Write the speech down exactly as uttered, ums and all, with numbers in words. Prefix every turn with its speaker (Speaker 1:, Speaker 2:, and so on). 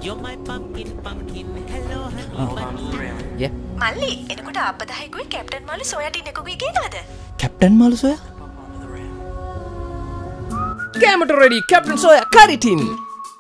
Speaker 1: මල්ලි එනකොට අපදායිකුයි කැප්ටන් මාළු සොයා ටින් එකකුයි ගේනවද?
Speaker 2: කැප්ටන් මාළු සොයා?
Speaker 3: කැමට රෙඩි කැප්ටන් සොයා කරි ටින්.